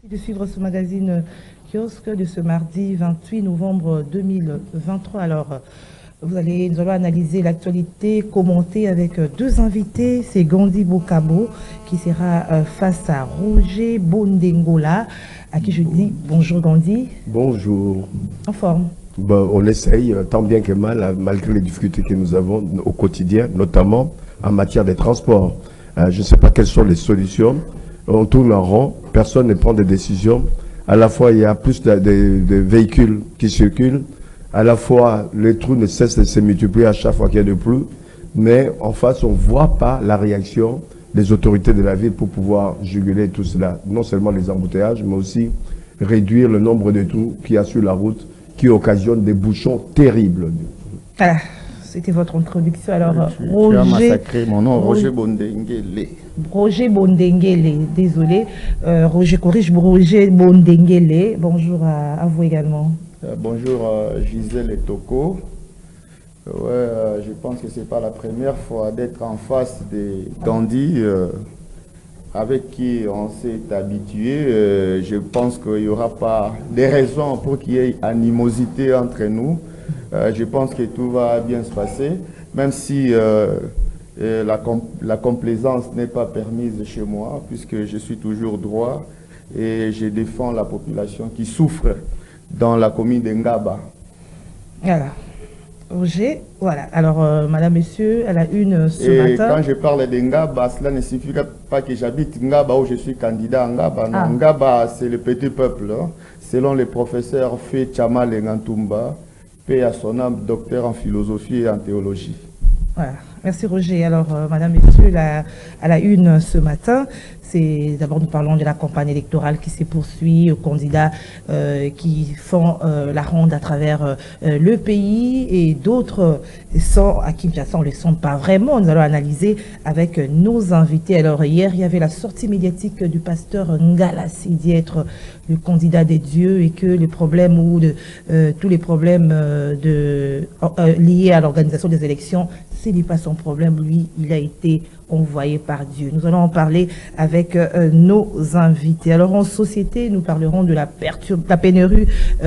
De suivre ce magazine kiosque de ce mardi 28 novembre 2023. Alors, nous allons analyser l'actualité, commenter avec deux invités. C'est Gandhi Bokabo qui sera face à Roger Bondengola, à qui je dis bonjour Gandhi. Bonjour. En forme? Bon, on essaye tant bien que mal, malgré les difficultés que nous avons au quotidien, notamment en matière de transport. Je ne sais pas quelles sont les solutions. On tourne en rond, personne ne prend de décisions. À la fois, il y a plus de véhicules qui circulent. À la fois, les trous ne cessent de se multiplier à chaque fois qu'il y a de plus. Mais en face, on ne voit pas la réaction des autorités de la ville pour pouvoir juguler tout cela. Non seulement les embouteillages, mais aussi réduire le nombre de trous qu'il y a sur la route qui occasionnent des bouchons terribles. Voilà. C'était votre introduction. Alors, tu as massacré mon nom, Roger Bondenguele. Roger Bondenguele, désolé. Roger corrige, Roger Bondenguele. Bonjour à vous également. Bonjour Gisèle et Toko. Je pense que ce n'est pas la première fois d'être en face de Gandhi, avec qui on s'est habitué. Je pense qu'il n'y aura pas de raisons pour qu'il y ait animosité entre nous. Je pense que tout va bien se passer, même si la complaisance n'est pas permise chez moi, puisque je suis toujours droit et je défends la population qui souffre dans la commune de Ngaba. Voilà. Roger, voilà. Alors, madame, monsieur, elle a une ce matin. Quand je parle de Ngaba, cela ne signifie pas que j'habite Ngaba ou je suis candidat à Ngaba. Non, Ngaba, c'est le petit peuple, hein. Selon le professeur Fé Chamal Ngantumba, paix à son âme, docteur en philosophie et en théologie. Voilà. Merci Roger. Alors, madame, messieurs, à la une ce matin, c'est d'abord nous parlons de la campagne électorale qui se poursuit aux candidats qui font la ronde à travers le pays et d'autres à Kinshasa, on ne les sent pas vraiment. Nous allons analyser avec nos invités. Alors hier, il y avait la sortie médiatique du pasteur Ngala Sidi être le candidat des dieux et que les problèmes tous les problèmes liés à l'organisation des élections, ce n'est pas son problème. Lui, il a été envoyé par Dieu. Nous allons en parler avec nos invités. Alors en société, nous parlerons de la pénurie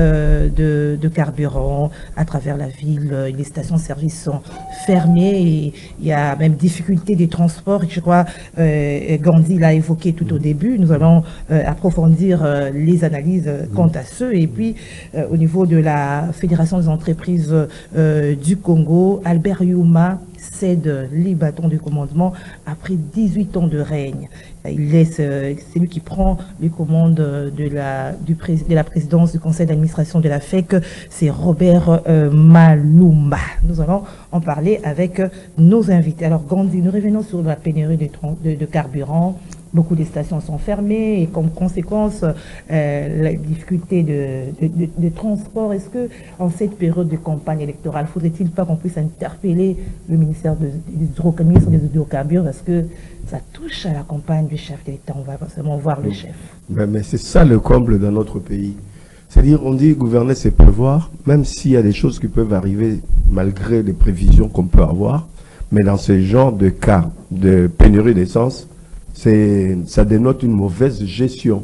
de carburant à travers la ville. Les stations-service sont fermées et il y a même difficulté des transports. Je crois Gandhi l'a évoqué tout au début. Nous allons approfondir les analyses quant à ceux. Et puis au niveau de la Fédération des entreprises du Congo, Albert Youma cède les bâtons de commandement après 18 ans de règne. C'est lui qui prend les commandes de la présidence du conseil d'administration de la FEC, c'est Robert Malumba. Nous allons en parler avec nos invités. Alors Gandhi, nous revenons sur la pénurie de carburant. Beaucoup de stations sont fermées et comme conséquence, la difficulté de transport. Est-ce que en cette période de campagne électorale, faudrait-il pas qu'on puisse interpeller le ministère des hydrocarbures parce que ça touche à la campagne du chef de l'État? On va forcément voir le chef. Mais c'est ça le comble dans notre pays. C'est-à-dire, on dit gouverner, c'est prévoir, même s'il y a des choses qui peuvent arriver malgré les prévisions qu'on peut avoir. Mais dans ce genre de cas de pénurie d'essence, ça dénote une mauvaise gestion.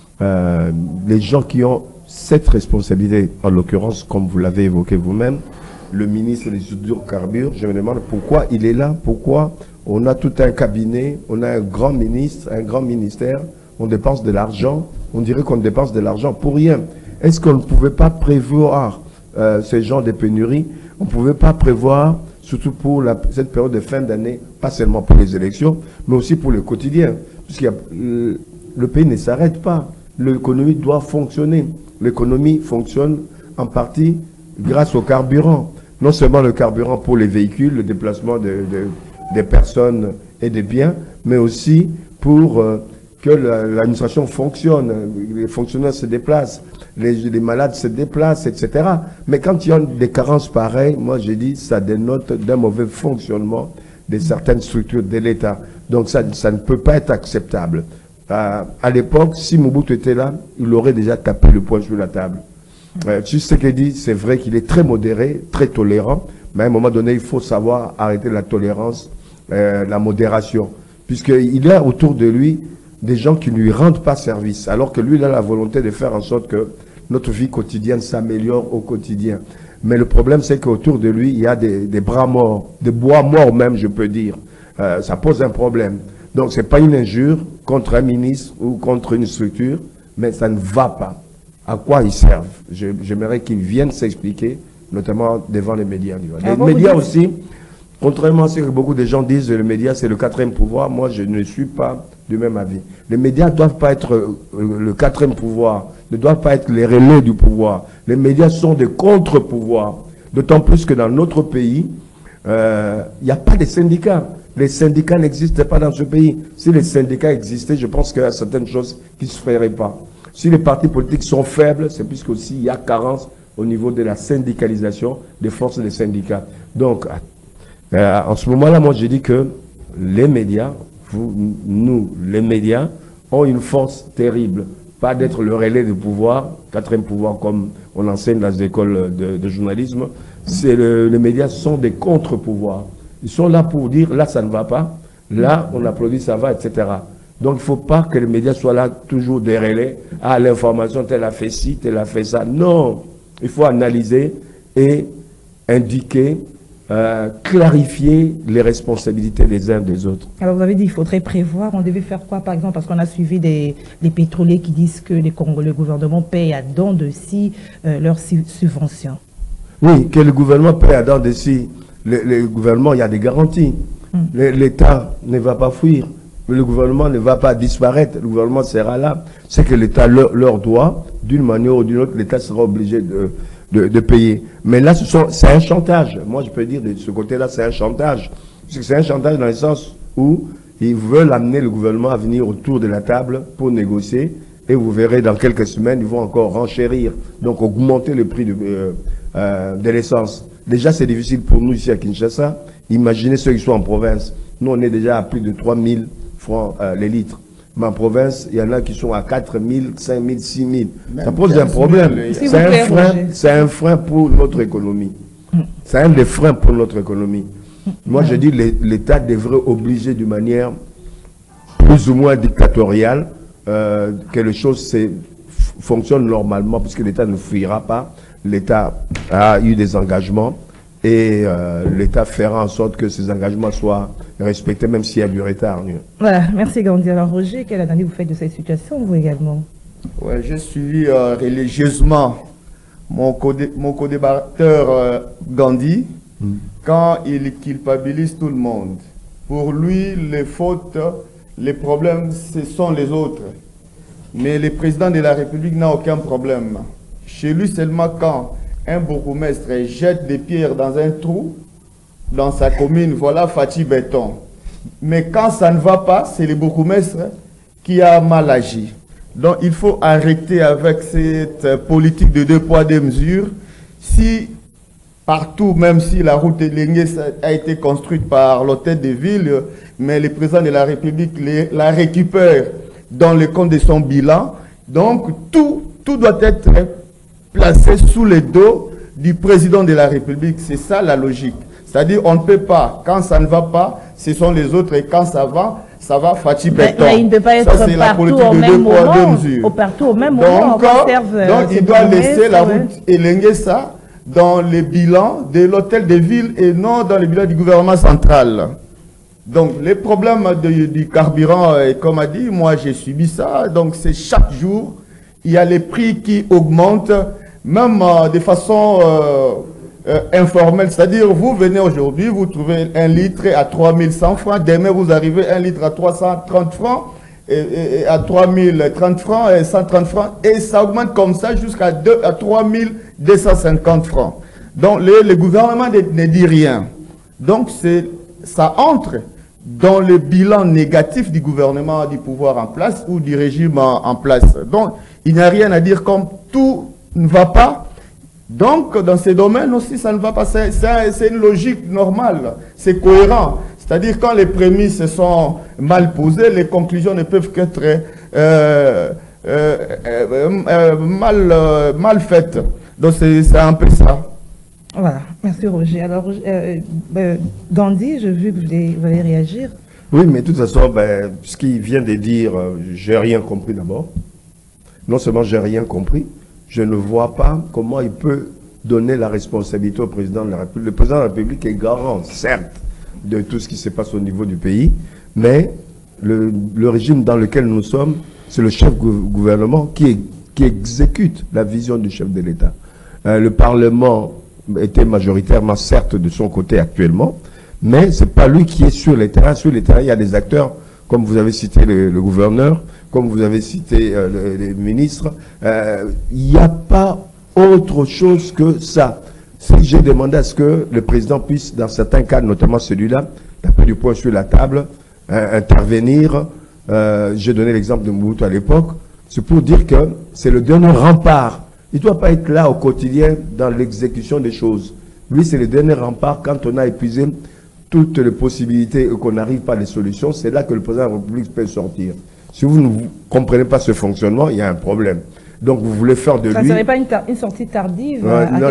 Les gens qui ont cette responsabilité, en l'occurrence, comme vous l'avez évoqué vous-même, le ministre des hydrocarbures, je me demande pourquoi il est là, pourquoi on a tout un cabinet, on a un grand ministre, un grand ministère, on dépense de l'argent, on dirait qu'on dépense de l'argent pour rien. Est-ce qu'on ne pouvait pas prévoir ce genre de pénurie? On ne pouvait pas prévoir, surtout pour cette période de fin d'année, pas seulement pour les élections, mais aussi pour le quotidien. Puisque le pays ne s'arrête pas. L'économie doit fonctionner. L'économie fonctionne en partie grâce au carburant. Non seulement le carburant pour les véhicules, le déplacement des personnes et des biens, mais aussi pour que l'administration fonctionne. Les fonctionnaires se déplacent, les malades se déplacent, etc. Mais quand il y a des carences pareilles, moi je dis ça dénote d'un mauvais fonctionnement de certaines structures de l'État. Donc ça ne peut pas être acceptable. À l'époque, si Mobutu était là, il aurait déjà tapé le poing sur la table. Tu sais ce qu'il dit, c'est vrai qu'il est très modéré, très tolérant, mais à un moment donné, il faut savoir arrêter la tolérance, la modération. Puisqu'il a autour de lui des gens qui ne lui rendent pas service, alors que lui, il a la volonté de faire en sorte que notre vie quotidienne s'améliore au quotidien. Mais le problème, c'est qu'autour de lui, il y a des bras morts, des bois morts même, je peux dire. Ça pose un problème. Donc, ce n'est pas une injure contre un ministre ou contre une structure, mais ça ne va pas. À quoi ils servent? J'aimerais qu'ils viennent s'expliquer, notamment devant les médias. Les médias aussi, contrairement à ce que beaucoup de gens disent, les médias c'est le quatrième pouvoir, moi je ne suis pas du même avis. Les médias ne doivent pas être le quatrième pouvoir, ne doivent pas être les relais du pouvoir. Les médias sont des contre-pouvoirs. D'autant plus que dans notre pays, il n'y a pas de syndicats. Les syndicats n'existent pas dans ce pays. Si les syndicats existaient, je pense qu'il y a certaines choses qui ne se feraient pas. Si les partis politiques sont faibles, c'est puisque aussi il y a carence au niveau de la syndicalisation des forces des syndicats. Donc, en ce moment-là, moi, je dis que les médias, nous, les médias, ont une force terrible. Pas d'être le relais du pouvoir, quatrième pouvoir, comme on enseigne dans les écoles de journalisme. Les médias sont des contre-pouvoirs. Ils sont là pour dire, là, ça ne va pas. Là, on applaudit, ça va, etc. Donc, il ne faut pas que les médias soient là toujours des relais. Ah, l'information, telle a fait ci, telle a fait ça. Non, il faut analyser et indiquer, clarifier les responsabilités des uns des autres. Alors, vous avez dit qu'il faudrait prévoir. On devait faire quoi, par exemple? Parce qu'on a suivi des pétroliers qui disent que le gouvernement paye à dents de scie leurs subventions. Oui, que le gouvernement paye à dents de scie. Le gouvernement, il y a des garanties. L'État ne va pas fuir. Le gouvernement ne va pas disparaître. Le gouvernement sera là. C'est que l'État leur doit, d'une manière ou d'une autre, l'État sera obligé de payer. Mais là, c'est un chantage. Moi, je peux dire de ce côté-là, c'est un chantage. C'est un chantage dans le sens où ils veulent amener le gouvernement à venir autour de la table pour négocier. Et vous verrez, dans quelques semaines, ils vont encore renchérir. Donc, augmenter le prix de l'essence. Déjà, c'est difficile pour nous ici à Kinshasa. Imaginez ceux qui sont en province. Nous, on est déjà à plus de 3 000 francs les litres. Mais en province, il y en a qui sont à 4 000, 5 000, 6 000. Ça pose un problème. C'est un frein pour notre économie. C'est un des freins pour notre économie. Moi, je dis l'État devrait obliger d'une manière plus ou moins dictatoriale que les choses fonctionnent normalement, puisque l'État ne fuira pas. L'État a eu des engagements et l'État fera en sorte que ces engagements soient respectés, même s'il y a du retard. Voilà, merci Gandhi. Alors Roger, quelle analyse vous faites de cette situation, vous également? Ouais, j'ai suivi religieusement mon co-débatteur Gandhi quand il culpabilise tout le monde. Pour lui, les fautes, les problèmes, ce sont les autres. Mais le président de la République n'a aucun problème. Chez lui, seulement quand un bourgmestre jette des pierres dans un trou, dans sa commune, voilà Fatih Béton. Mais quand ça ne va pas, c'est le bourgmestre qui a mal agi. Donc il faut arrêter avec cette politique de 2 poids 2 mesures. Si partout, même si la route de Lengue a été construite par l'hôtel de ville, mais le président de la République la récupère dans le compte de son bilan. Donc tout doit être placé sous le dos du président de la République. C'est ça la logique. C'est-à-dire on ne peut pas, quand ça ne va pas, ce sont les autres, et quand ça va Fatih Béton. Mais il ne peut pas être ça, partout au même moment. Partout au même moment. Donc il doit laisser la route élenguer ça dans le bilan de l'hôtel de ville et non dans le bilan du gouvernement central. Donc les problèmes du carburant, comme a dit, moi j'ai subi ça. Donc c'est chaque jour, il y a les prix qui augmentent, même de façon informelle. C'est-à-dire, vous venez aujourd'hui, vous trouvez un litre à 3100 francs. Demain, vous arrivez un litre à 330 francs, et à 3030 francs, et 130 francs. Et ça augmente comme ça jusqu'à 3250 francs. Donc, le gouvernement ne dit rien. Donc, ça entre dans le bilan négatif du gouvernement, du pouvoir en place ou du régime en place. Donc, il n'y a rien à dire comme tout ne va pas. Donc, dans ces domaines aussi, ça ne va pas. C'est une logique normale. C'est cohérent. C'est-à-dire, quand les prémices sont mal posées, les conclusions ne peuvent qu'être mal faites. Donc, c'est un peu ça. Voilà. Merci, Roger. Alors, Gandhi, je veux que vous allez réagir. Oui, mais de toute façon, ben, ce qu'il vient de dire, j'ai rien compris d'abord. Non seulement j'ai rien compris, je ne vois pas comment il peut donner la responsabilité au président de la République. Le président de la République est garant, certes, de tout ce qui se passe au niveau du pays, mais le régime dans lequel nous sommes, c'est le chef gouvernement qui exécute la vision du chef de l'État. Le Parlement était majoritairement, certes, de son côté actuellement, mais c'est pas lui qui est sur les terrains. Sur les terrains, il y a des acteurs, comme vous avez cité le gouverneur, comme vous avez cité les ministres. Il n'y a pas autre chose que ça. Si j'ai demandé à ce que le président puisse, dans certains cas, notamment celui-là, taper du poing sur la table, intervenir, j'ai donné l'exemple de Mobutu à l'époque, c'est pour dire que c'est le dernier rempart. Il ne doit pas être là au quotidien dans l'exécution des choses. Lui, c'est le dernier rempart quand on a épuisé toutes les possibilités et qu'on n'arrive pas à des solutions. C'est là que le président de la République peut sortir. Si vous ne comprenez pas ce fonctionnement, il y a un problème. Donc, vous voulez faire de lui... Ça ne serait pas une sortie tardive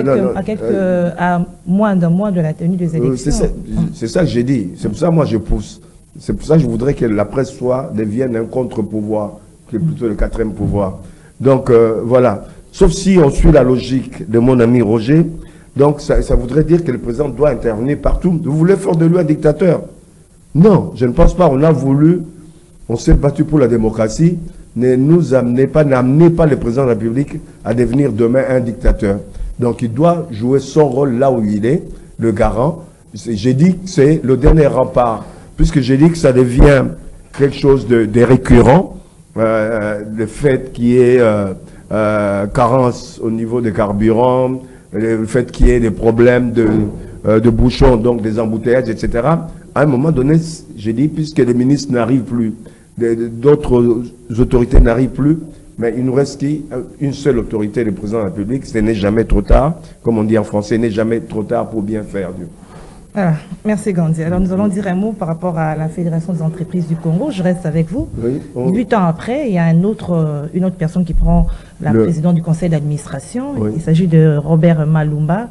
à moins d'un mois de la tenue des élections. C'est ça que j'ai dit. C'est pour ça que moi, je pousse. C'est pour ça que je voudrais que la presse devienne un contre-pouvoir, qui est plutôt le quatrième pouvoir. Donc, voilà. Sauf si on suit la logique de mon ami Roger, donc ça voudrait dire que le président doit intervenir partout. Vous voulez faire de lui un dictateur? Non, je ne pense pas. On s'est battu pour la démocratie. N'amenez pas le président de la République à devenir demain un dictateur. Donc il doit jouer son rôle là où il est, le garant. J'ai dit que c'est le dernier rempart, puisque j'ai dit que ça devient quelque chose de récurrent, le fait qu'il y ait carence au niveau des carburants, le fait qu'il y ait des problèmes de bouchons, donc des embouteillages, etc. À un moment donné, j'ai dit, puisque les ministres n'arrivent plus, d'autres autorités n'arrivent plus, mais il nous reste une seule autorité, le président de la République. Ce n'est jamais trop tard, comme on dit en français, n'est jamais trop tard pour bien faire. Voilà. Merci Gandhi. Alors nous allons dire un mot par rapport à la Fédération des entreprises du Congo. Je reste avec vous. Oui, 8 ans après, il y a une autre personne qui prend la présidence du conseil d'administration. Oui. Il s'agit de Robert Malumba.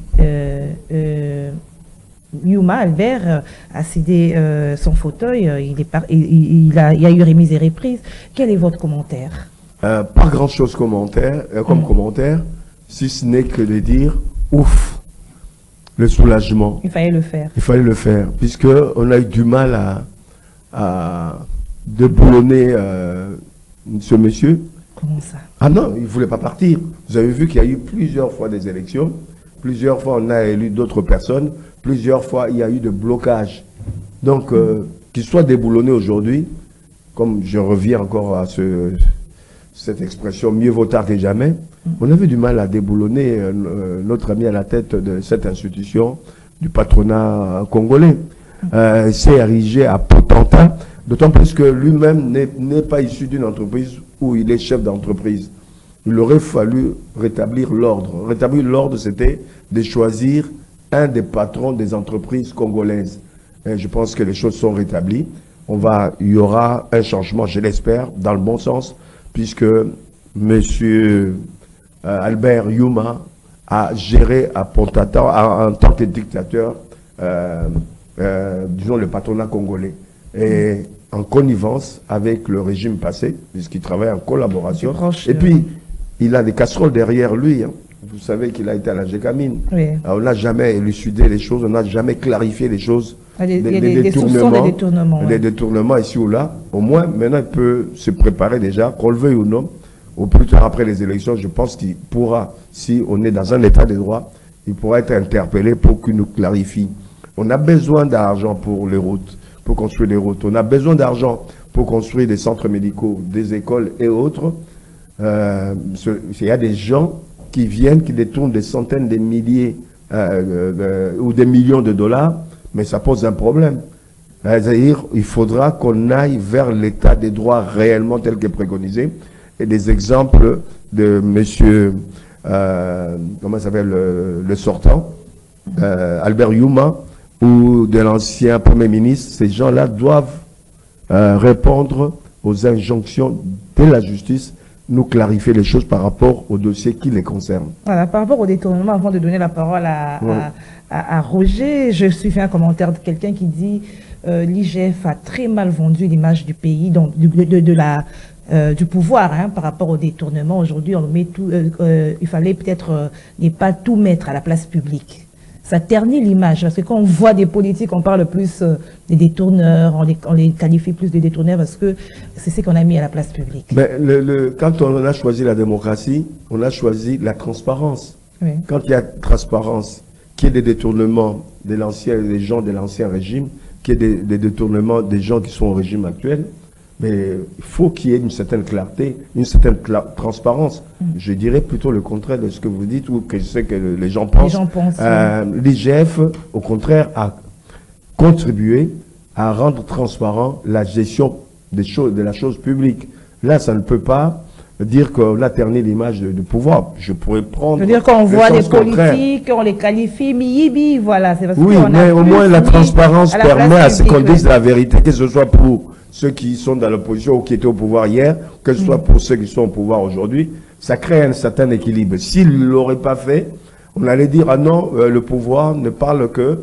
Yuma Albert a cédé son fauteuil, il y a eu remise et reprise. Quel est votre commentaire? Pas grand-chose comme commentaire, si ce n'est que de dire ouf, le soulagement. Il fallait le faire. Il fallait le faire, puisqu'on a eu du mal à déboulonner ce monsieur. Comment ça? Ah non, il ne voulait pas partir. Vous avez vu qu'il y a eu plusieurs fois des élections, plusieurs fois on a élu d'autres personnes, plusieurs fois il y a eu de blocages. Donc, qu'il soit déboulonné aujourd'hui, comme je reviens encore à cette expression, mieux vaut tard que jamais, on avait du mal à déboulonner notre ami à la tête de cette institution du patronat congolais. C'est érigé à potentat, d'autant plus que lui-même n'est pas issu d'une entreprise où il est chef d'entreprise. Il aurait fallu rétablir l'ordre. Rétablir l'ordre, c'était de choisir un des patrons des entreprises congolaises. Et je pense que les choses sont rétablies. Il y aura un changement, je l'espère, dans le bon sens, puisque M. Albert Yuma a géré à Pontata en tant que dictateur, disons, le patronat congolais. Et en connivence avec le régime passé, puisqu'il travaille en collaboration. Et puis, il a des casseroles derrière lui. Vous savez qu'il a été à la Gécamine. Oui. On n'a jamais élucidé les choses, on n'a jamais clarifié les choses. Il y a des détournements. Des détournements ici ou là. Au moins, maintenant, il peut se préparer déjà, qu'on le veuille ou non, au plus tard après les élections. Je pense qu'il pourra, si on est dans un état de droit, il pourra être interpellé pour qu'il nous clarifie. On a besoin d'argent pour les routes, pour construire des routes. On a besoin d'argent pour construire des centres médicaux, des écoles et autres. Il y a des gens qui viennent, qui détournent des centaines de milliers ou des millions de dollars, mais ça pose un problème. C'est-à-dire, il faudra qu'on aille vers l'état des droits réellement tel que préconisé. Et des exemples de monsieur, comment s'appelle le sortant, Albert Yuma, ou de l'ancien Premier ministre, ces gens-là doivent répondre aux injonctions de la justice, nous clarifier les choses par rapport au dossier qui les concerne. Voilà, par rapport au détournement, avant de donner la parole à Roger, je suis fait un commentaire de quelqu'un qui dit l'IGF a très mal vendu l'image du pays, donc du pouvoir, hein, par rapport au détournement. Aujourd'hui, on met tout. Il fallait peut-être ne pas tout mettre à la place publique. Ça ternit l'image, parce que quand on voit des politiques, on parle plus des détourneurs, on les qualifie plus de détourneurs parce que c'est ce qu'on a mis à la place publique. Mais quand on a choisi la démocratie, on a choisi la transparence. Oui. Quand il y a transparence, qu'il y ait des détournements des gens de l'ancien régime, qu'il y ait des détournements des gens qui sont au régime actuel, mais il faut qu'il y ait une certaine clarté, une certaine transparence. Je dirais plutôt le contraire de ce que vous dites ou que je sais que les gens pensent. L'IGF, au contraire, a contribué à rendre transparent la gestion de la chose publique. Là, ça ne peut pas dire qu'on a terni l'image du pouvoir. Je pourrais prendre... Je veux dire qu'on voit des politiques, on les qualifie, miyibi, voilà. Parce oui, mais au moins la transparence permet à ce qu'on dise la vérité, que ce soit pour ceux qui sont dans l'opposition ou qui étaient au pouvoir hier, que ce soit pour ceux qui sont au pouvoir aujourd'hui. Ça crée un certain équilibre. S'ils ne l'auraient pas fait, on allait dire, ah non, le pouvoir ne parle que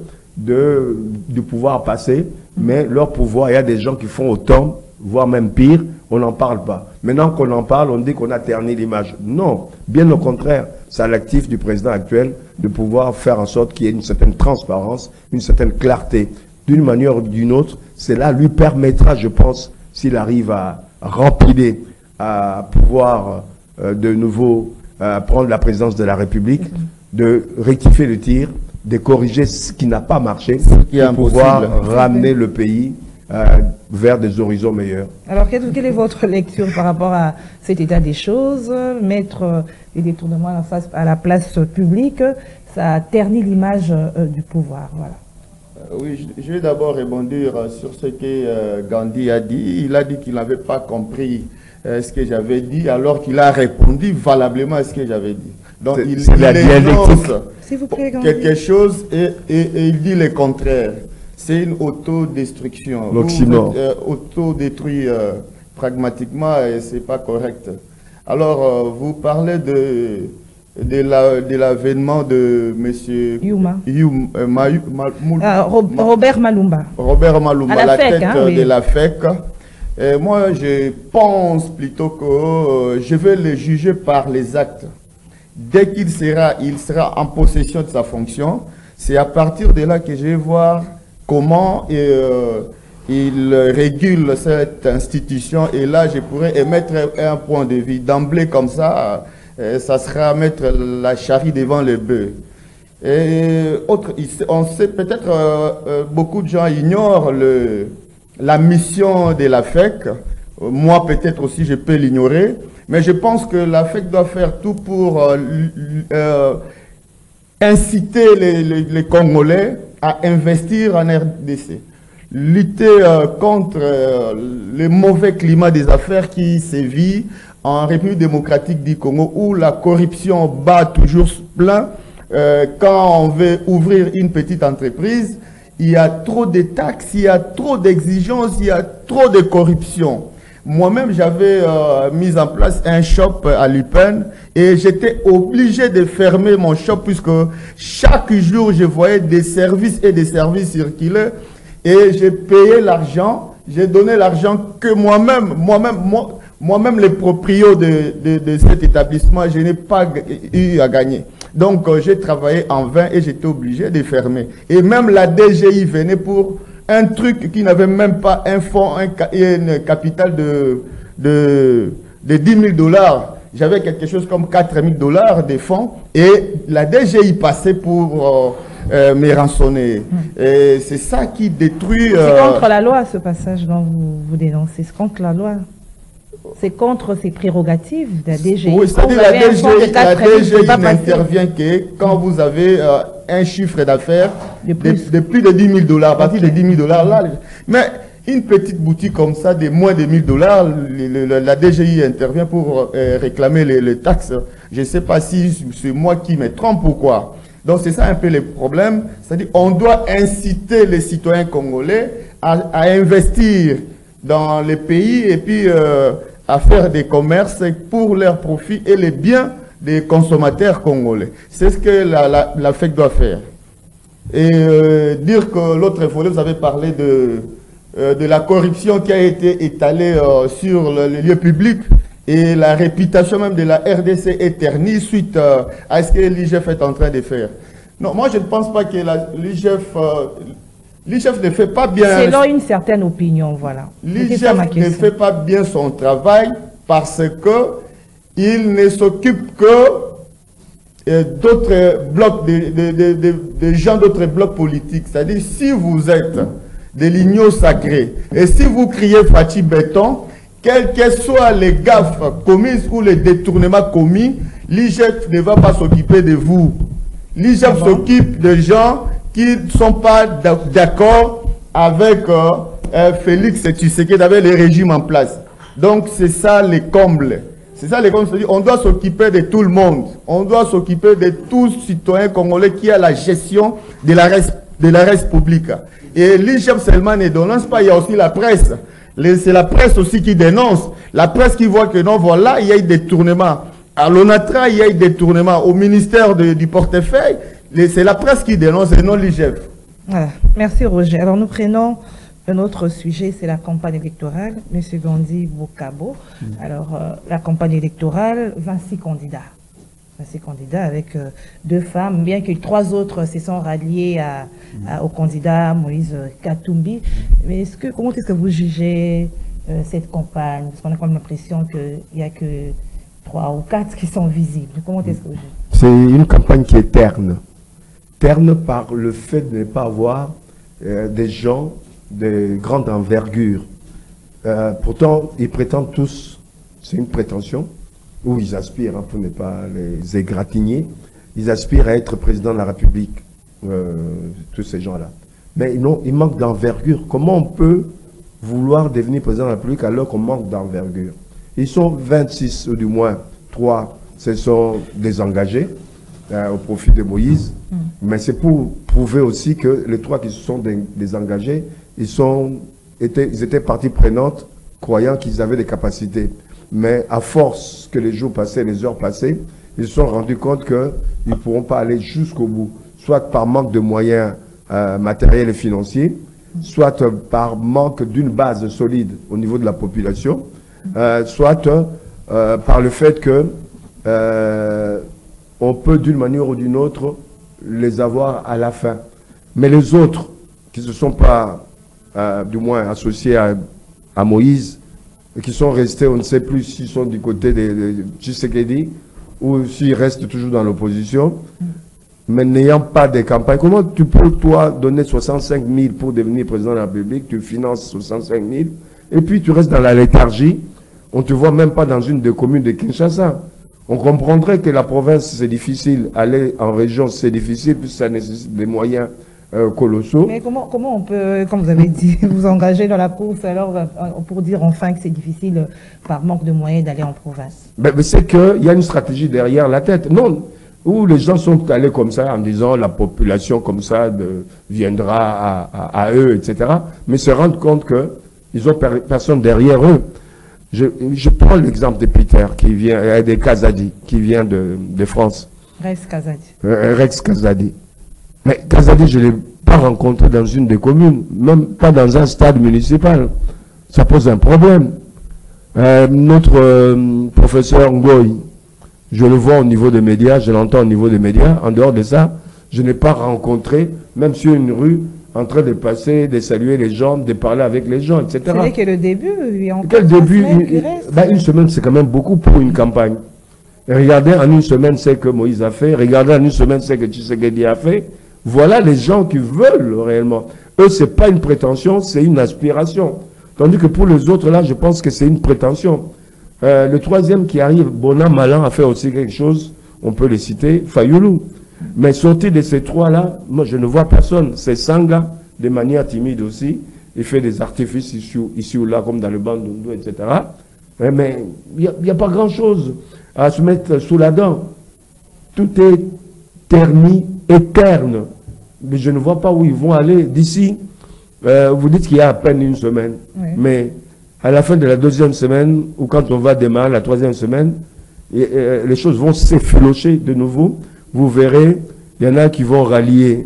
du pouvoir passé, mais leur pouvoir, il y a des gens qui font autant, voire même pire, on n'en parle pas. Maintenant qu'on en parle, on dit qu'on a terni l'image. Non, bien au contraire, c'est à l'actif du président actuel de pouvoir faire en sorte qu'il y ait une certaine transparence, une certaine clarté. D'une manière ou d'une autre, cela lui permettra, je pense, s'il arrive à rempiler, à pouvoir de nouveau prendre la présidence de la République, de rectifier le tir, de corriger ce qui n'a pas marché, pour pouvoir ramener le pays vers des horizons meilleurs. Alors, quelle est votre lecture par rapport à cet état des choses? Mettre les détournements à la place publique, ça a terni l'image du pouvoir. Voilà. Oui, je vais d'abord rebondir sur ce que Gandhi a dit. Il a dit qu'il n'avait pas compris ce que j'avais dit, alors qu'il a répondu valablement à ce que j'avais dit. Donc, il énonce quelque chose et il dit le contraire. C'est une autodestruction. L'oxymore. Autodétruit pragmatiquement et ce n'est pas correct. Alors, vous parlez de l'avènement de M. Robert Malumba. Robert Malumba, à la tête oui. de la FEC. Et moi, je pense plutôt que je vais le juger par les actes. Dès qu'il sera en possession de sa fonction, c'est à partir de là que je vais voir comment il régule cette institution. Et là, je pourrais émettre un point de vue. D'emblée, comme ça, ça sera mettre la charrue devant le bœuf. Et on sait peut-être, beaucoup de gens ignorent la mission de la FEC. Moi, peut-être aussi, je peux l'ignorer. Mais je pense que la FEC doit faire tout pour inciter les Congolais à investir en RDC. Lutter contre le mauvais climat des affaires qui sévit en République démocratique du Congo, où la corruption bat toujours plein. Quand on veut ouvrir une petite entreprise, il y a trop de taxes, il y a trop d'exigences, il y a trop de corruption. Moi-même, j'avais mis en place un shop à Lupin et j'étais obligé de fermer mon shop puisque chaque jour, je voyais des services et des services circuler et j'ai payé l'argent, j'ai donné l'argent que moi-même, les proprios de cet établissement, je n'ai pas eu à gagner. Donc, j'ai travaillé en vain et j'étais obligé de fermer. Et même la DGI venait pour un truc qui n'avait même pas un fonds, une capitale de 10 000 $. J'avais quelque chose comme 4 000 $ de fonds et la DGI passait pour me rançonner. Et c'est ça qui détruit... C'est contre la loi, ce passage dont vous dénoncez. C'est contre la loi. C'est contre ses prérogatives de la DGI. Oui, c'est-à-dire la DGI n'intervient que quand vous avez un chiffre d'affaires de plus de 10 000 $. À partir de 10 000 $, là, mais une petite boutique comme ça, de moins de 1 000 $, la DGI intervient pour réclamer les taxes. Je ne sais pas si c'est moi qui me trompe ou quoi. Donc c'est ça un peu le problème. C'est-à-dire qu'on doit inciter les citoyens congolais à investir dans les pays et puis à faire des commerces pour leur profit et les biens des consommateurs congolais. C'est ce que la FEC doit faire. Et dire que l'autre volet, vous avez parlé de la corruption qui a été étalée sur les lieux publics et la réputation même de la RDC est ternie suite à ce que l'IGF est en train de faire. Non, moi je ne pense pas que l'IGF ne fait pas bien... Selon une certaine opinion, voilà. L'IGF ne fait pas bien son travail parce qu'il ne s'occupe que d'autres blocs, de gens d'autres blocs politiques. C'est-à-dire, si vous êtes de l'union sacrée et si vous criez Fachi Béton, quels que soient les gaffes commises ou les détournements commis, l'IGF ne va pas s'occuper de vous. L'IGF s'occupe de gens qui ne sont pas d'accord avec Félix Tshisekedi, avec le régime en place. Donc, c'est ça les combles. C'est ça les combles. On doit s'occuper de tout le monde. On doit s'occuper de tout citoyen congolais qui a la gestion de la res publique. Et l'IGF seulement ne dénonce pas, il y a aussi la presse. C'est la presse aussi qui dénonce. La presse qui voit que non, voilà, il y a eu des tournements. À l'ONATRA, il y a eu des tournements. Au ministère du portefeuille, c'est la presse qui dénonce et non l'IGF. Voilà. Merci Roger. Alors nous prenons un autre sujet, c'est la campagne électorale. Monsieur Gandhi Bokabo. Alors la campagne électorale, 26 candidats. 26 candidats avec 2 femmes, bien que 3 autres se sont ralliés au candidat Moïse Katumbi. Mais comment est-ce que vous jugez cette campagne? Parce qu'on a comme l'impression qu'il n'y a que 3 ou 4 qui sont visibles. Comment est-ce que vous jugez? C'est une campagne qui est terne. Terne par le fait de ne pas avoir des gens de grande envergure. Pourtant, ils prétendent tous, c'est une prétention, ou ils aspirent, hein, pour ne pas les égratigner, ils aspirent à être président de la République, tous ces gens-là. Mais ils manquent d'envergure. Comment on peut vouloir devenir président de la République alors qu'on manque d'envergure? Ils sont 26, ou du moins 3 se sont désengagés au profit de Moïse. Mais c'est pour prouver aussi que les 3 qui se sont désengagés, ils étaient partie prenante, croyant qu'ils avaient des capacités. Mais à force que les jours passaient, les heures passaient, ils se sont rendus compte qu'ils ne pourront pas aller jusqu'au bout, soit par manque de moyens matériels et financiers, soit par manque d'une base solide au niveau de la population, soit par le fait que on peut d'une manière ou d'une autre les avoir à la fin. Mais les autres qui ne se sont pas du moins associés à Moïse, qui sont restés, on ne sait plus s'ils sont du côté de Tshisekedi ou s'ils restent toujours dans l'opposition, mais n'ayant pas de campagne. Comment tu peux, toi, donner 65 000 pour devenir président de la République, tu finances 65 000, et puis tu restes dans la léthargie, on ne te voit même pas dans une des communes de Kinshasa. On comprendrait que la province, c'est difficile, aller en région, c'est difficile, puisque ça nécessite des moyens colossaux. Mais comment on peut, comme vous avez dit, vous engager dans la course alors pour dire enfin que c'est difficile par manque de moyens d'aller en province? Mais c'est qu'il y a une stratégie derrière la tête. Non, où les gens sont allés comme ça en disant la population comme ça viendra à eux, etc. Mais se rendre compte qu'ils n'ont personne derrière eux. Je prends l'exemple de Peter, qui vient, de Kazadi, qui vient de France. Rex Kazadi. Rex Kazadi. Mais Kazadi, je ne l'ai pas rencontré dans une des communes, même pas dans un stade municipal. Ça pose un problème. Notre professeur Ngoï, je le vois au niveau des médias, je l'entends au niveau des médias. En dehors de ça, je n'ai pas rencontré, même sur une rue, en train de passer, de saluer les gens, de parler avec les gens, etc. C'est vrai que le début, il y a encore quel début? Une semaine, c'est quand même beaucoup pour une campagne. Et regardez en une semaine ce que Moïse a fait, regardez en une semaine ce que Tshisekedi a fait. Voilà les gens qui veulent réellement. Eux, ce n'est pas une prétention, c'est une aspiration. Tandis que pour les autres, là, je pense que c'est une prétention. Le troisième qui arrive, Bonan Malan, a fait aussi quelque chose, on peut les citer, Fayoulou. Mais sorti de ces 3-là, moi, je ne vois personne. C'est Sanga, de manière timide aussi. Il fait des artifices ici ou là, comme dans le Bandundu, etc. Mais il n'y a pas grand-chose à se mettre sous la dent. Tout est terni, éterne. Mais je ne vois pas où ils vont aller d'ici. Vous dites qu'il y a à peine une semaine. Oui. Mais à la fin de la 2e semaine, ou quand on va démarrer la 3e semaine, les choses vont s'effilocher de nouveau. Vous verrez Il y en a qui vont rallier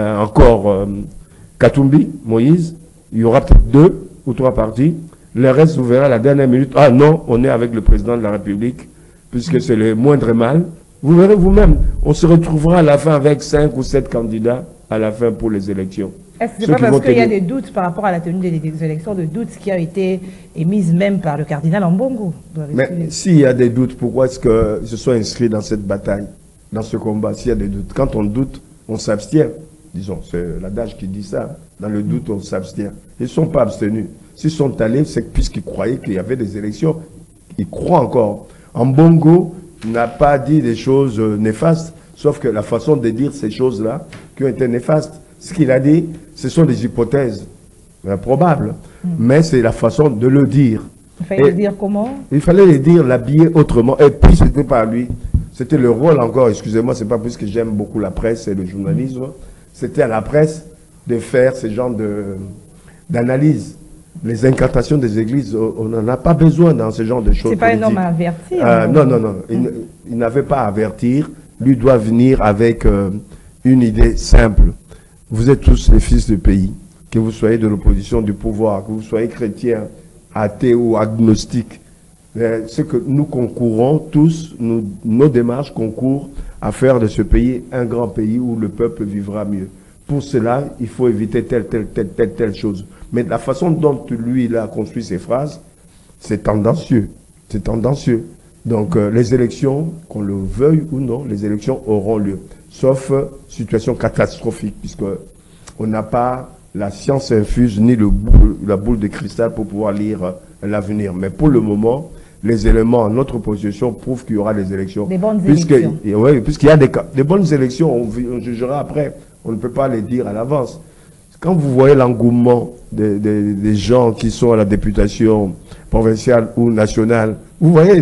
encore Katumbi, Moïse. Il y aura peut-être 2 ou 3 partis. Le reste, vous verrez à la dernière minute, ah non, on est avec le président de la République, puisque c'est le moindre mal. Vous verrez vous-même, on se retrouvera à la fin avec 5 ou 7 candidats à la fin pour les élections. Est-ce que c'est pas parce qu'il y a des doutes par rapport à la tenue des élections, de doutes qui a été émise même par le cardinal Ambongo? Mais s'il y a des doutes, pourquoi est-ce qu'ils se sont inscrits dans cette bataille, dans ce combat? S'il y a des doutes, quand on doute, on s'abstient. Disons, c'est l'adage qui dit ça. Dans le doute, on s'abstient. Ils ne sont pas abstenus. S'ils sont allés, c'est puisqu'ils croyaient qu'il y avait des élections. Ils croient encore. Ambongo n'a pas dit des choses néfastes, sauf que la façon de dire ces choses-là qui ont été néfastes, ce qu'il a dit, ce sont des hypothèses probables, mais c'est la façon de le dire. Il fallait le dire comment? Il fallait le dire, l'habiller autrement. Et puis, c'était pas lui. C'était le rôle encore, excusez-moi, c'est pas puisque j'aime beaucoup la presse et le journalisme, c'était à la presse de faire ce genre d'analyse. Les incantations des églises, on n'en a pas besoin dans ce genre de choses. C'est pas un homme à avertir. Non, non, non. Il n'avait pas à avertir. Lui doit venir avec une idée simple. Vous êtes tous les fils du pays, que vous soyez de l'opposition, du pouvoir, que vous soyez chrétien, athée ou agnostique. Ce que nous concourons tous, nos démarches concourent à faire de ce pays un grand pays où le peuple vivra mieux. Pour cela, il faut éviter telle chose. Mais la façon dont lui il a construit ses phrases, c'est tendancieux. C'est tendancieux. Donc les élections, qu'on le veuille ou non, les élections auront lieu. Sauf situation catastrophique, puisque on n'a pas la science infuse ni la boule de cristal pour pouvoir lire l'avenir. Mais pour le moment, les éléments en notre position prouvent qu'il y aura des élections. Des bonnes élections. Oui, puisqu'il y a des bonnes élections, on jugera après. On ne peut pas les dire à l'avance. Quand vous voyez l'engouement des gens qui sont à la députation provinciale ou nationale, vous voyez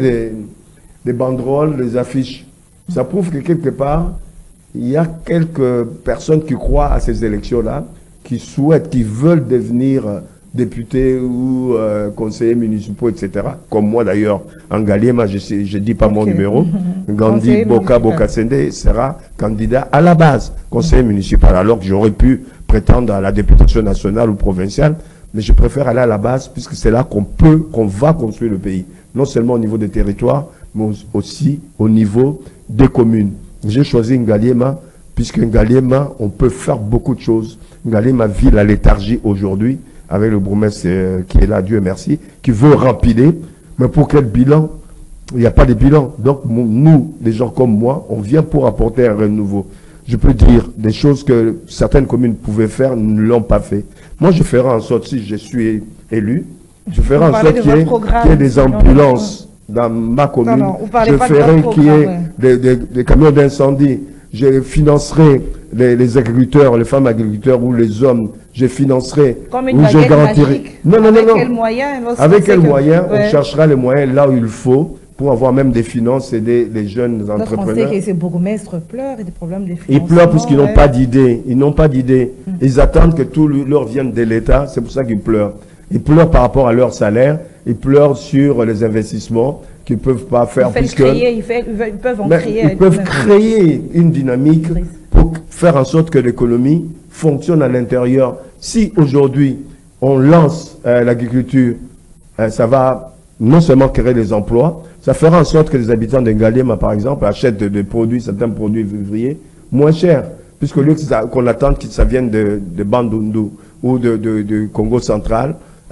des banderoles, des affiches. Ça prouve que quelque part, il y a quelques personnes qui croient à ces élections-là, qui souhaitent, qui veulent devenir députés ou conseillers municipaux, etc. Comme moi d'ailleurs, en Ngaliema, je ne dis pas mon numéro. Gandhi Boka Bokasende sera candidat à la base, conseiller municipal, alors que j'aurais pu prétendre à la députation nationale ou provinciale, mais je préfère aller à la base puisque c'est là qu'on va construire le pays. Non seulement au niveau des territoires, mais aussi au niveau des communes. J'ai choisi Ngaliema puisque Ngaliema, on peut faire beaucoup de choses. Ngaliema vit la léthargie aujourd'hui, avec le bourgmestre qui est là, Dieu merci, qui veut rempiler. Mais pour quel bilan? Il n'y a pas de bilan. Donc nous, des gens comme moi, on vient pour apporter un renouveau. Je peux dire des choses que certaines communes pouvaient faire, ne l'ont pas fait. Moi, je ferai en sorte, si je suis élu, je ferai en sorte qu'il y ait des ambulances dans ma commune. Je ferai qu'il y ait des camions d'incendie. Je financerai les agriculteurs, les femmes agriculteurs ou les hommes. Je financerai. Comme une baguette magique. Non. Avec quels moyens? Avec quels moyens? On cherchera les moyens là où il faut pour avoir même des finances, aider les jeunes entrepreneurs. On sait que ces bourgmestres pleurent et des problèmes de financement. Ils pleurent parce qu'ils n'ont pas d'idée. Ils n'ont pas d'idée. Ils attendent que tout leur vienne de l'État. C'est pour ça qu'ils pleurent. Ils pleurent par rapport à leur salaire. Ils pleurent sur les investissements qu'ils ne peuvent pas faire. Ils peuvent en créer. Ils peuvent créer une dynamique pour faire en sorte que l'économie fonctionne à l'intérieur. Si aujourd'hui on lance l'agriculture, ça va non seulement créer des emplois, ça fera en sorte que les habitants de Ngaliema, par exemple, achètent des produits, certains produits vivriers, moins chers. Puisque lieu qu'on attend que ça vienne de Bandundu ou de Congo central,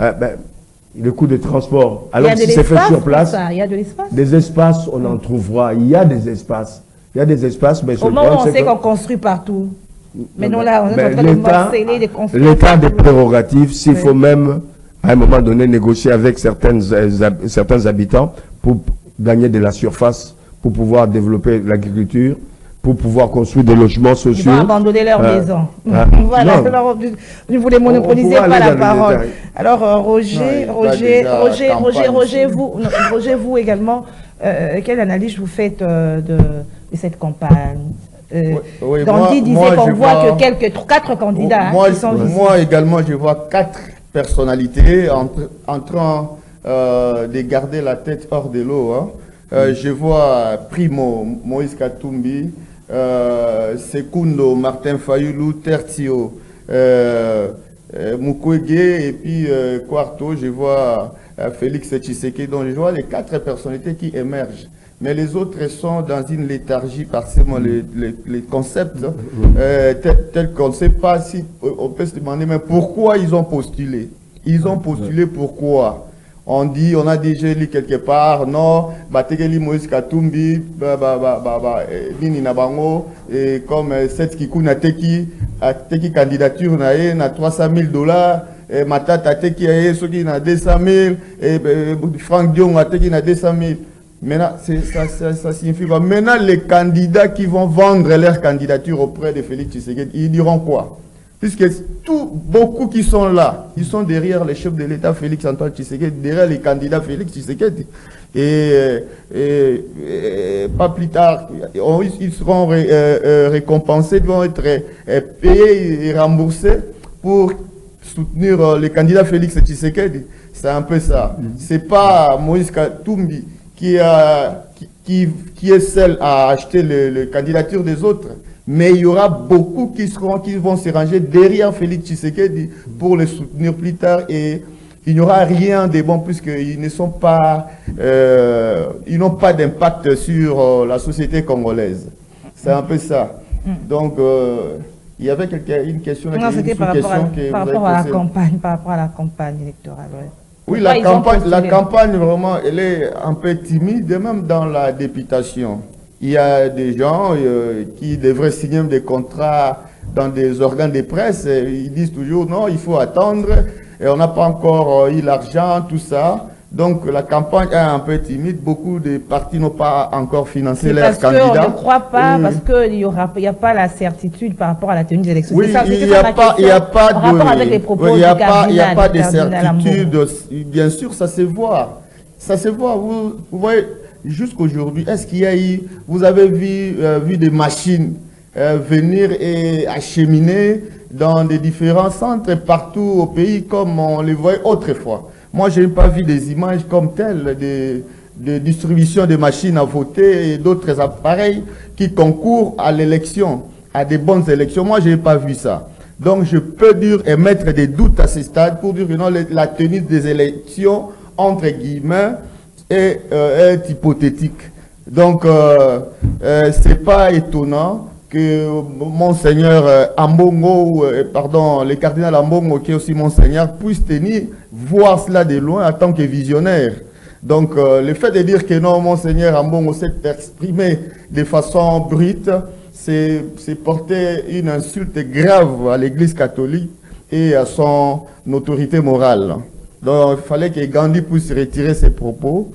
le coût de transport. Alors si c'est fait sur place, il y a de l'espace. Des espaces, on en trouvera. Il y a des espaces. Il y a des espaces, mais au moment où on sait qu'on construit partout. Mais non, là, on est en train de morceler des constructions. L'État a des prérogatives, s'il faut même, à un moment donné, négocier avec certains habitants pour gagner de la surface, pour pouvoir développer l'agriculture, pour pouvoir construire des logements sociaux. Ils vont abandonner leur maison. Voilà, alors, ne vous les monopolisez pas la parole. Alors, Roger, vous également, quelle analyse vous faites de cette campagne? Gandhi disait qu'on voit que 4 candidats qui sont visibles. Moi également, je vois 4 personnalités en train de garder la tête hors de l'eau. Je vois Primo, Moïse Katumbi, Sekundo, Martin Fayulu, Tertio, Mukwege, et puis quarto, je vois Félix Tshisekedi, donc je vois les 4 personnalités qui émergent. Mais les autres sont dans une léthargie, particulièrement les concepts, tels qu'on ne sait pas si on peut se demander, mais pourquoi ils ont postulé? Ils ont postulé pourquoi? On dit, on a déjà lu quelque part, non, Bategeli Moïse Katumbi, Nini Nabango, et comme cette Kikuna Teki candidature na 300 000 $, et Matata Teki ceux qui na 200 000, et Franck Dion a Teki na 200 000. Maintenant, ça signifie quoi? Maintenant, les candidats qui vont vendre leur candidature auprès de Félix Tshisekedi, ils diront quoi? Puisque beaucoup qui sont là, ils sont derrière les chefs de l'État Félix Antoine Tshisekedi, derrière les candidats Félix Tshisekedi. Et pas plus tard, ils seront récompensés, ils vont être payés et remboursés pour soutenir les candidats Félix Tshisekedi. C'est un peu ça. C'est pas Moïse Katumbi qui est celle à acheter la candidature des autres. Mais il y aura beaucoup qui vont se ranger derrière Félix Tshisekedi pour le soutenir plus tard, et il n'y aura rien de bon puisqu'ils ne sont pas, ils n'ont pas d'impact sur la société congolaise. C'est un peu ça. Donc, il y avait une question. Non, c'était par rapport à la campagne électorale. Ouais. Oui, la campagne, vraiment, elle est un peu timide, même dans la députation. Il y a des gens qui devraient signer des contrats dans des organes de presse. Ils disent toujours non, il faut attendre. Et on n'a pas encore eu l'argent, tout ça. Donc la campagne est un peu timide. Beaucoup de partis n'ont pas encore financé leurs candidats. On ne croit pas, parce qu'il n'y a pas la certitude par rapport à la tenue des élections. Oui, il n'y a pas de certitude. Bien sûr, ça se voit. Ça se voit. Vous voyez. Jusqu'aujourd'hui, est-ce qu'il y a eu, vous avez vu des machines venir et acheminer dans des différents centres partout au pays comme on les voyait autrefois? Moi, je n'ai pas vu des images comme telles de distribution de machines à voter et d'autres appareils qui concourent à l'élection, à des bonnes élections. Moi, je n'ai pas vu ça. Donc, je peux dire et mettre des doutes à ce stade pour dire que non, la tenue des élections, entre guillemets, est hypothétique. Donc, c'est pas étonnant que Monseigneur Ambongo, le cardinal Ambongo, qui est aussi Monseigneur, puisse voir cela de loin en tant que visionnaire. Donc, le fait de dire que non, Monseigneur Ambongo s'est exprimé de façon brute, c'est porter une insulte grave à l'Église catholique et à son autorité morale. Donc, il fallait que Gandhi puisse retirer ses propos.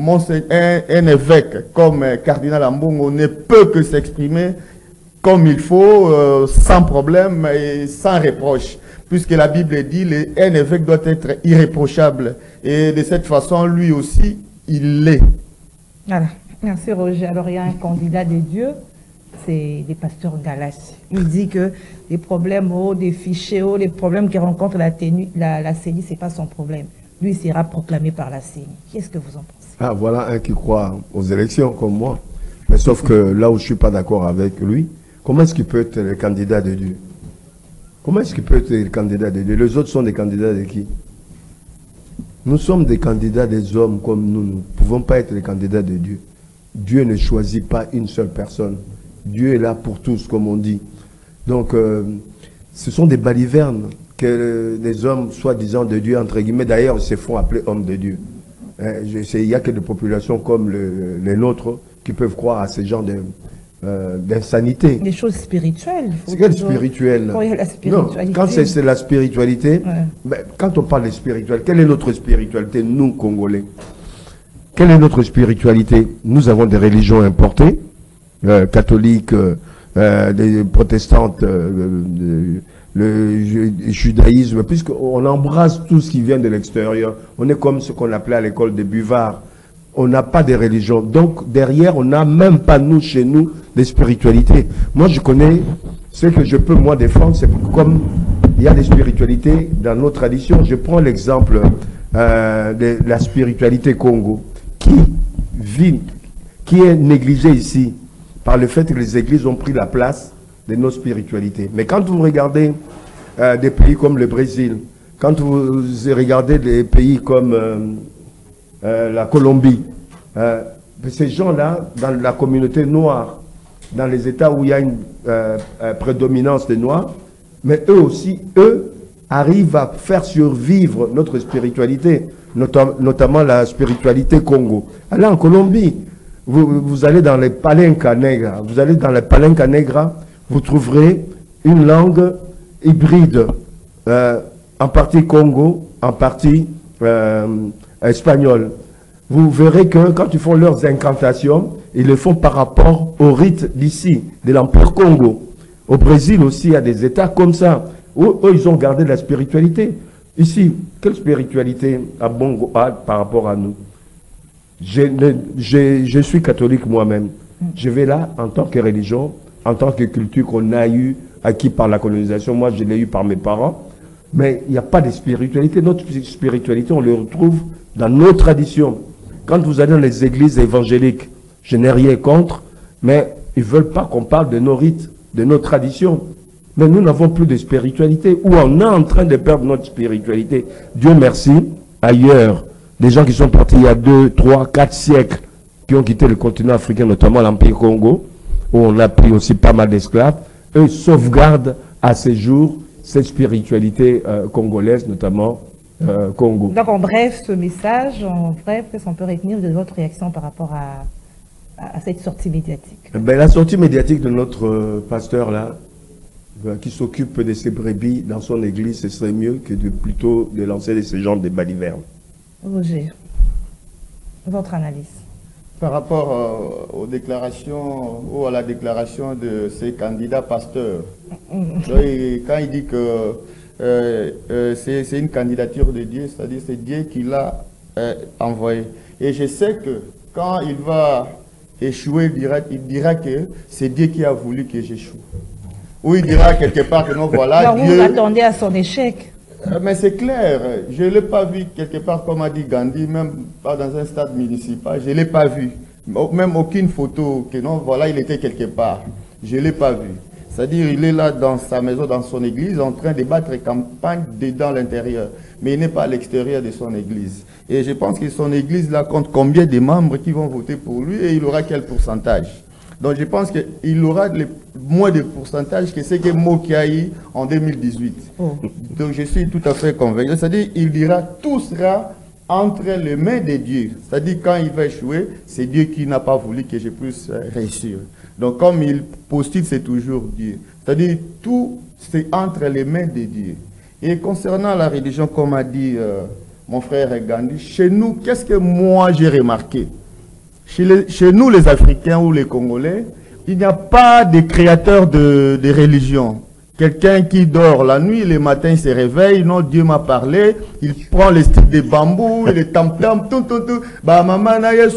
Un évêque comme cardinal Ambongo ne peut que s'exprimer comme il faut, sans problème et sans reproche. Puisque la Bible dit un évêque doit être irréprochable. Et de cette façon, lui aussi, il l'est. Voilà. Merci Roger. Alors, il y a un candidat de Dieu, c'est le pasteur Galassi. Il dit que les problèmes des fichiers les problèmes qu'il rencontre la CENI, ce n'est pas son problème. Lui, il sera proclamé par la CENI. Qu'est-ce que vous en pensez? Ah, voilà un qui croit aux élections comme moi. Mais sauf que là où je ne suis pas d'accord avec lui, comment est-ce qu'il peut être le candidat de Dieu? Comment est-ce qu'il peut être le candidat de Dieu? Les autres sont des candidats de qui? Nous sommes des candidats des hommes comme nous. Nous ne pouvons pas être les candidats de Dieu. Dieu ne choisit pas une seule personne. Dieu est là pour tous, comme on dit. Donc, ce sont des balivernes que les hommes, soi-disant de Dieu, entre guillemets, d'ailleurs, se font appeler hommes de Dieu. Il n'y a que des populations comme les nôtres qui peuvent croire à ce genre d'insanité. Des choses spirituelles. C'est quelle spirituelle? Oui, la spiritualité. Non, quand c'est la spiritualité, ben, quand on parle de spiritualité, quelle est notre spiritualité, nous, Congolais? Quelle est notre spiritualité? Nous avons des religions importées, catholiques, des protestantes, le judaïsme, puisqu'on embrasse tout ce qui vient de l'extérieur. On est comme ce qu'on appelait à l'école des buvards. On n'a pas de religion. Donc, derrière, on n'a même pas, nous, chez nous, des spiritualités. Moi, je connais ce que je peux, moi, défendre. C'est comme il y a des spiritualités dans nos traditions. Je prends l'exemple de la spiritualité Congo, qui est négligée ici par le fait que les églises ont pris la place de nos spiritualités. Mais quand vous regardez des pays comme le Brésil, quand vous regardez des pays comme la Colombie, ces gens-là, dans la communauté noire, dans les États où il y a une prédominance des Noirs, mais eux aussi, eux, arrivent à faire survivre notre spiritualité, notamment la spiritualité Congo. Allez en Colombie, vous allez dans les Palenca Negra, vous trouverez une langue hybride, en partie Congo, en partie espagnol. Vous verrez que quand ils font leurs incantations, ils le font par rapport au rite d'ici, de l'Empire Congo. Au Brésil aussi, il y a des États comme ça, où eux, ils ont gardé la spiritualité. Ici, quelle spiritualité a Bongo a par rapport à nous? Je suis catholique moi-même. Je vais là en tant que religion, en tant que culture qu'on a eu, acquis par la colonisation. Moi, je l'ai eu par mes parents. Mais il n'y a pas de spiritualité. Notre spiritualité, on le retrouve dans nos traditions. Quand vous allez dans les églises évangéliques, je n'ai rien contre, mais ils ne veulent pas qu'on parle de nos rites, de nos traditions. Mais nous n'avons plus de spiritualité, ou on est en train de perdre notre spiritualité. Dieu merci, ailleurs, des gens qui sont partis il y a 2, 3, 4 siècles, qui ont quitté le continent africain, notamment l'Empire Congo, où on a pris aussi pas mal d'esclaves, eux sauvegardent à ces jours cette spiritualité congolaise, notamment Congo. Donc en bref, ce message, en bref, qu'est-ce qu'on peut retenir de votre réaction par rapport à cette sortie médiatique? Ben, la sortie médiatique de notre pasteur là, qui s'occupe de ses brebis dans son église, ce serait mieux que plutôt de lancer de ce genre de balivernes. Roger, votre analyse? Par rapport aux déclarations ou à la déclaration de ces candidats pasteurs, quand il dit que c'est une candidature de Dieu, c'est-à-dire c'est Dieu qui l'a envoyé. Et je sais que quand il va échouer, il dira que c'est Dieu qui a voulu que j'échoue. Ou il dira quelque part que non, voilà, alors Dieu... vous attendez à son échec? Mais c'est clair, je ne l'ai pas vu quelque part, comme a dit Gandhi, même pas dans un stade municipal, je ne l'ai pas vu. Même aucune photo, que non, voilà, il était quelque part. Je ne l'ai pas vu. C'est-à-dire, il est là dans sa maison, dans son église, en train de battre campagne dedans l'intérieur. Mais il n'est pas à l'extérieur de son église. Et je pense que son église, là, compte combien de membres qui vont voter pour lui et il aura quel pourcentage. Donc je pense qu'il aura moins de pourcentage que ce que Moki a eu en 2018. Oh. Donc je suis tout à fait convaincu. C'est-à-dire qu'il dira tout sera entre les mains de Dieu. C'est-à-dire quand il va échouer, c'est Dieu qui n'a pas voulu que je puisse réussir. Donc comme il postule, c'est toujours Dieu. C'est-à-dire tout c'est entre les mains de Dieu. Et concernant la religion, comme a dit mon frère Gandhi, chez nous, qu'est-ce que moi j'ai remarqué? Chez nous, les Africains ou les Congolais, il n'y a pas de créateur de religion. Quelqu'un qui dort la nuit, le matin, il se réveille, non, Dieu m'a parlé, il prend les sticks de bambou, les tam-tam, tout. Bah, maman,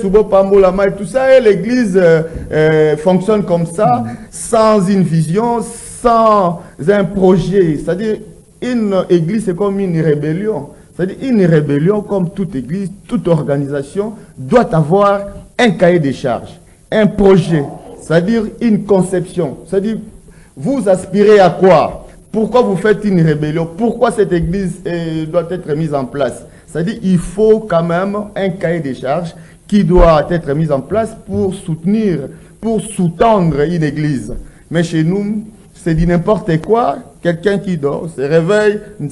tout ça, et l'église fonctionne comme ça, sans une vision, sans un projet. C'est-à-dire, une église, c'est comme une rébellion. C'est-à-dire, une rébellion, comme toute église, toute organisation, doit avoir un cahier des charges, un projet, c'est-à-dire une conception. C'est-à-dire, vous aspirez à quoi? Pourquoi vous faites une rébellion? Pourquoi cette église doit être mise en place? C'est-à-dire, il faut quand même un cahier des charges qui doit être mis en place pour soutenir, pour sous-tendre une église. Mais chez nous, c'est dit n'importe quoi. Quelqu'un qui dort, se réveille, il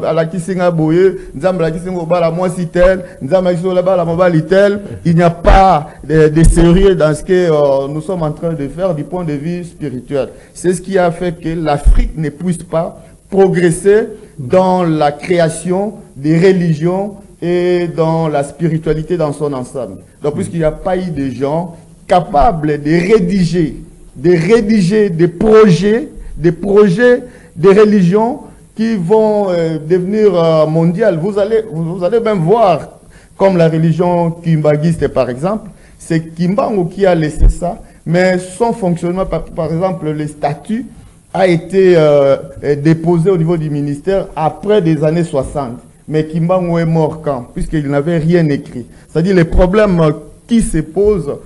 n'y a pas de sérieux dans ce que nous sommes en train de faire du point de vue spirituel. C'est ce qui a fait que l'Afrique ne puisse pas progresser dans la création des religions et dans la spiritualité dans son ensemble. Donc, puisqu'il n'y a pas eu de gens capables de rédiger des projets, des religions qui vont devenir mondiales. Vous allez même voir, comme la religion kimbanguiste par exemple, c'est Kimbangu qui a laissé ça, mais son fonctionnement, par exemple, le statut a été déposé au niveau du ministère après des années 60. Mais Kimbangu est mort quand? Puisqu'il n'avait rien écrit. C'est-à-dire les problèmes qui se posent,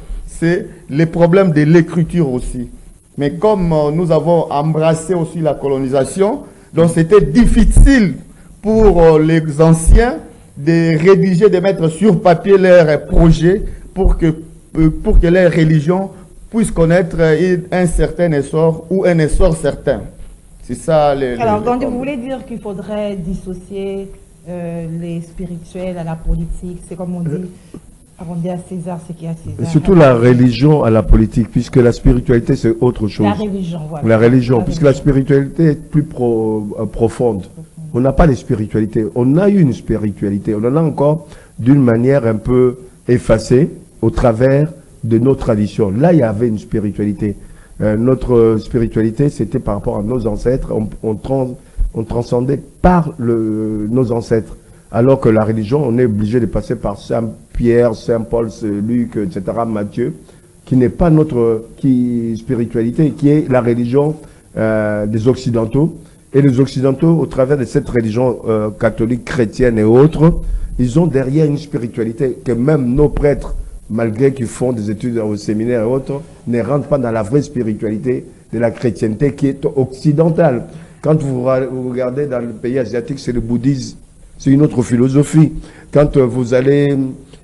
c'est les problèmes de l'écriture aussi. Mais comme nous avons embrassé aussi la colonisation, donc c'était difficile pour les anciens de rédiger, de mettre sur papier leurs projets pour que leur religion puisse connaître un certain essor ou un essor certain. C'est ça. Alors, Gandhi, vous voulez dire qu'il faudrait dissocier les spirituels à la politique, c'est comme on dit, arrondir à César ce qui est à César. Et surtout la religion à la politique, puisque la spiritualité c'est autre chose. La religion, voilà. La religion, puisque la spiritualité est plus profonde. On n'a pas de spiritualité. On a eu une spiritualité. On en a encore d'une manière un peu effacée au travers de nos traditions. Là, il y avait une spiritualité. Notre spiritualité, c'était par rapport à nos ancêtres. On transcendait par nos ancêtres. Alors que la religion, on est obligé de passer par Saint Pierre, Saint Paul, Luc, etc., Matthieu, qui n'est pas notre spiritualité, qui est la religion des Occidentaux. Et les Occidentaux, au travers de cette religion catholique, chrétienne et autres, ils ont derrière une spiritualité que même nos prêtres, malgré qu'ils font des études au séminaire et autres, ne rentrent pas dans la vraie spiritualité de la chrétienté qui est occidentale. Quand vous regardez dans le pays asiatique, c'est le bouddhisme, c'est une autre philosophie. Quand vous allez...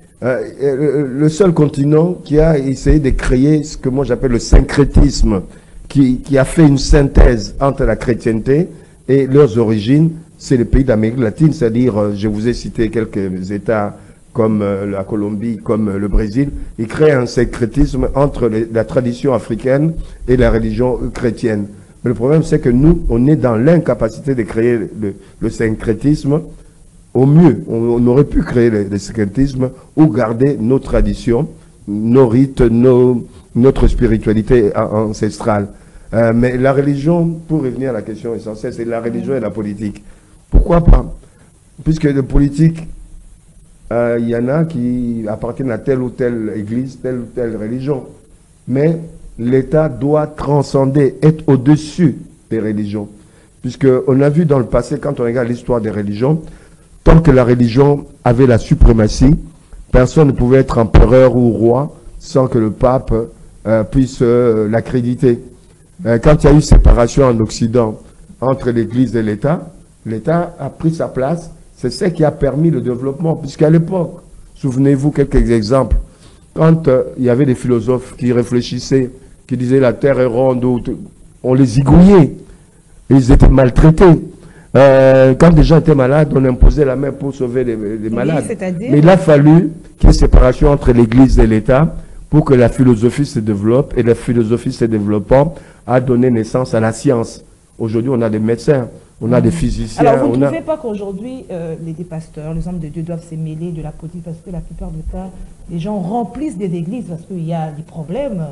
le seul continent qui a essayé de créer ce que moi j'appelle le syncrétisme, qui a fait une synthèse entre la chrétienté et leurs origines, c'est le pays d'Amérique latine, c'est-à-dire, je vous ai cité quelques États comme la Colombie, comme le Brésil. Ils créent un syncrétisme entre la tradition africaine et la religion chrétienne. Mais le problème, c'est que nous, on est dans l'incapacité de créer le syncrétisme. Au mieux, on aurait pu créer le syncrétisme ou garder nos traditions, nos rites, notre spiritualité ancestrale. Mais la religion, pour revenir à la question essentielle, c'est la religion et la politique. Pourquoi pas? Puisque le politique, il y en a qui appartiennent à telle ou telle église, telle ou telle religion. Mais l'État doit transcender, être au-dessus des religions. Puisqu'on a vu dans le passé, quand on regarde l'histoire des religions, tant que la religion avait la suprématie, personne ne pouvait être empereur ou roi sans que le pape puisse l'accréditer. Quand il y a eu séparation en Occident entre l'Église et l'État, l'État a pris sa place. C'est ce qui a permis le développement. Puisqu'à l'époque, souvenez-vous quelques exemples, quand il y avait des philosophes qui réfléchissaient, qui disaient la terre est ronde, on les igouillait. Ils étaient maltraités. Quand des gens étaient malades, on imposait la main pour sauver les malades. Mais il a fallu qu'il y ait séparation entre l'Église et l'État pour que la philosophie se développe. Et la philosophie se développant a donné naissance à la science. Aujourd'hui, on a des médecins, on a des physiciens. Alors, vous ne trouvez pas qu'aujourd'hui, les pasteurs, les hommes de Dieu doivent se mêler de la politique parce que la plupart du temps, les gens remplissent des églises parce qu'il y a des problèmes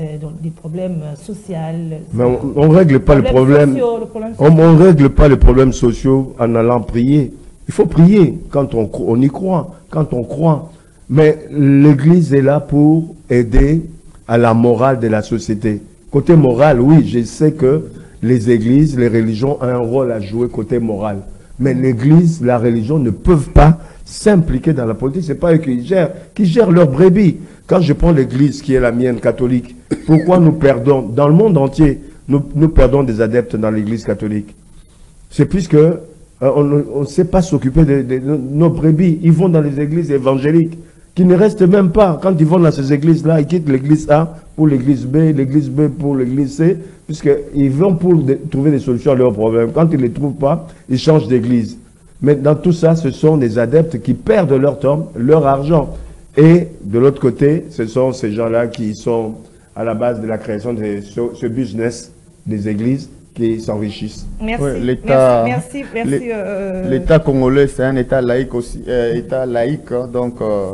sociaux. Mais on ne règle pas le problème. On ne règle pas les problèmes sociaux en allant prier. Il faut prier quand on y croit, quand on croit. Mais l'Église est là pour aider à la morale de la société. Côté moral, oui, je sais que les églises, les religions ont un rôle à jouer côté moral. Mais l'Église, la religion ne peuvent pas s'impliquer dans la politique. Ce n'est pas eux qui gèrent leurs brebis. Quand je prends l'Église qui est la mienne, catholique, pourquoi nous perdons, dans le monde entier, nous perdons des adeptes dans l'Église catholique? C'est puisque on ne sait pas s'occuper de nos brebis. Ils vont dans les églises évangéliques qui ne restent même pas. Quand ils vont dans ces églises-là, ils quittent l'église A pour l'église B pour l'église C, puisqu'ils vont pour trouver des solutions à leurs problèmes. Quand ils ne les trouvent pas, ils changent d'église. Mais dans tout ça, ce sont des adeptes qui perdent leur temps, leur argent. Et de l'autre côté, ce sont ces gens-là qui sont à la base de la création de ce business des églises qui s'enrichissent. Merci. Ouais, l'État, merci. L'État congolais, c'est un État laïque aussi, État laïque, hein, donc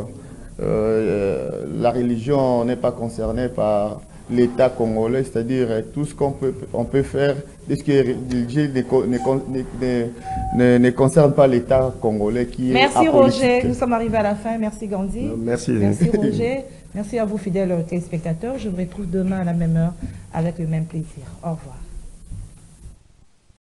la religion n'est pas concernée par l'État congolais, c'est-à-dire tout ce qu'on peut faire, ce qui est religieux ne concerne pas l'État congolais qui est apolitique. Merci Roger, nous sommes arrivés à la fin. Merci Gandhi. Merci. Merci Roger. Merci à vous fidèles téléspectateurs. Je vous retrouve demain à la même heure avec le même plaisir. Au revoir.